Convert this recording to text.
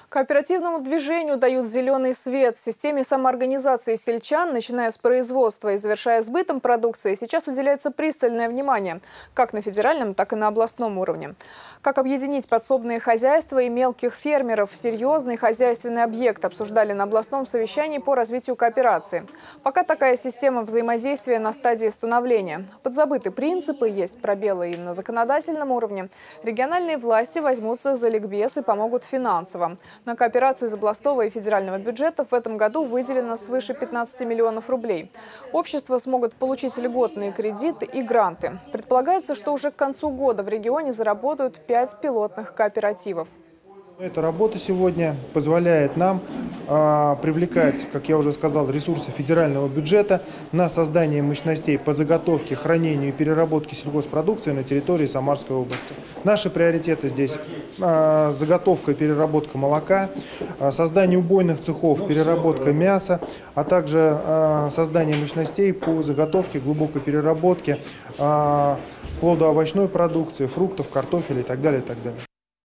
Кооперативному движению дают зеленый свет. Системе самоорганизации сельчан, начиная с производства и завершая сбытом продукции, сейчас уделяется пристальное внимание, как на федеральном, так и на областном уровне. Как объединить подсобные хозяйства и мелких фермеров в серьезный хозяйственный объект обсуждали на областном совещании по развитию кооперации. Пока такая система взаимодействия на стадии становления. Подзабыты принципы, есть пробелы и на законодательном уровне. Региональные власти возьмутся за ликбез и помогут финансово. На кооперацию из областного и федерального бюджетов в этом году выделено свыше 15 миллионов рублей. Общества смогут получить льготные кредиты и гранты. Предполагается, что уже к концу года в регионе заработают 5 пилотных кооперативов. Эта работа сегодня позволяет нам привлекать, как я уже сказал, ресурсы федерального бюджета на создание мощностей по заготовке, хранению и переработке сельхозпродукции на территории Самарской области. Наши приоритеты здесь заготовка и переработка молока, создание убойных цехов, переработка мяса, а также создание мощностей по заготовке, глубокой переработке плодоовощной продукции, фруктов, картофеля и так далее, и так далее.